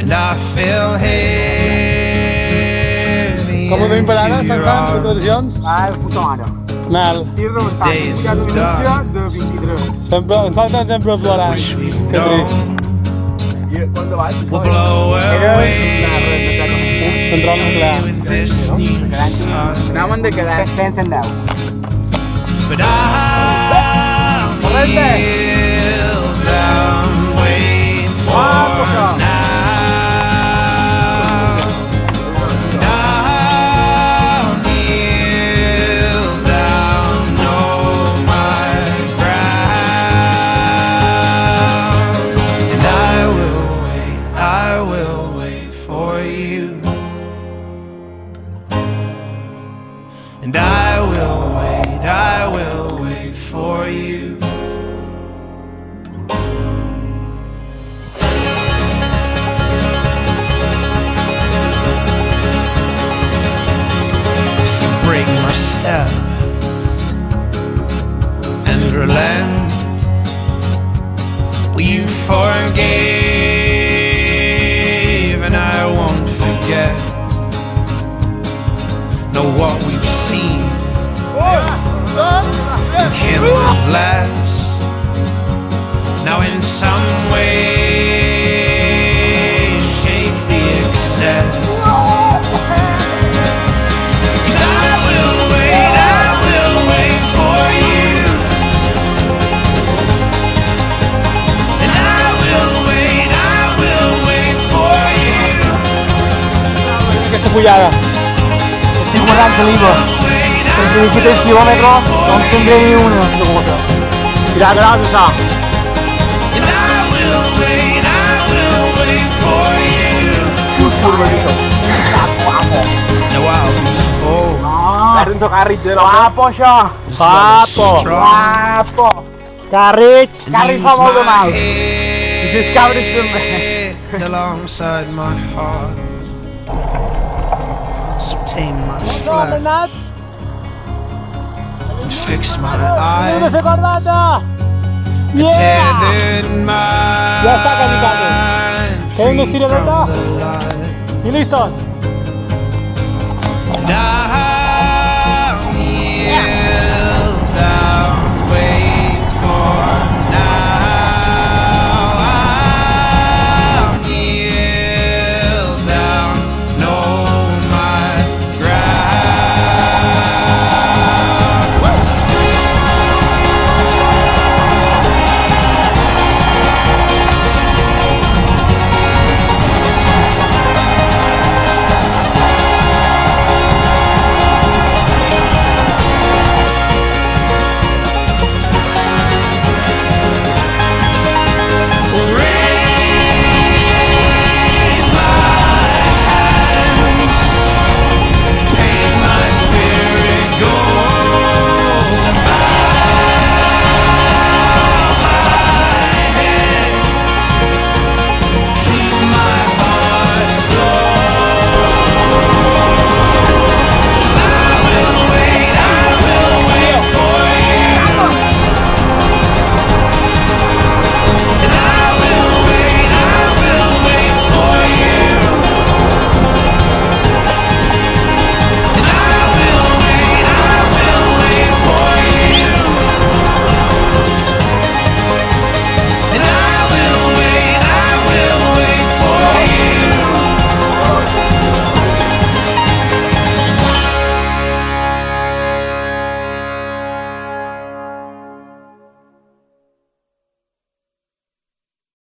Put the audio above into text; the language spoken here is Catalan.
and I feel heavy. Com ho tenim per ara, Sansan, preparacions? Puta mare. Mel. I rebentat, pujat una mitja de 23. Sempre, en Sansan sempre plorant. Que trist. We'll blow away Central nuclear. with this new sun. Anàvem de quedar 110. But I'll kneel down, wait for now. And I'll kneel down, know my ground. And I will wait for you. And I will wait for you. So break my step and relent. Will you forgive and I won't forget. Know what we've seen can't last. Now in some way shake the excess. 'Cause I will wait for you. And I will wait for you. Aquesta pujada. Estic guardant saliva. Però si aquí 3 quilòmetres no en tindré ni una de gota. Serà gros, això. And I will wait for you. Curva, això. Now I'll be bold. Guarda un carrig de guapo, això. As well as strong. Guapo. Carrig fa molt de mal. I les cabres també. Alongside my heart. So tame my flesh and fix my eyes. Tethered Ya está, Kamikaze. mind ¿Quieres unos free tiros de from otra? the light. ¿Y listos? And